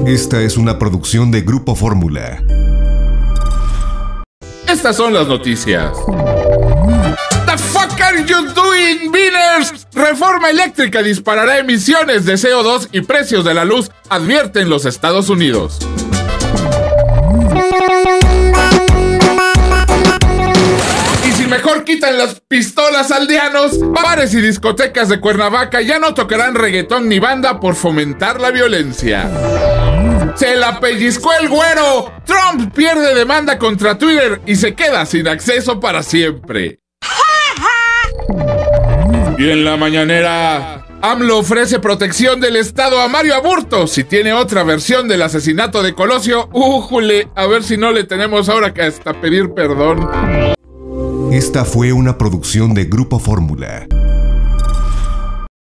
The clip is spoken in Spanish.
Esta es una producción de Grupo Fórmula. Estas son las noticias. The fuck are you doing, Beaners? Reforma eléctrica disparará emisiones de CO2 y precios de la luz, advierten los Estados Unidos. Y si mejor quitan las pistolas aldeanos, bares y discotecas de Cuernavaca ya no tocarán reggaetón ni banda por fomentar la violencia. ¡Se la pellizcó el güero! Trump pierde demanda contra Twitter y se queda sin acceso para siempre. Y en la mañanera, AMLO ofrece protección del Estado a Mario Aburto si tiene otra versión del asesinato de Colosio. ¡Újule! A ver si no le tenemos ahora que hasta pedir perdón. Esta fue una producción de Grupo Fórmula.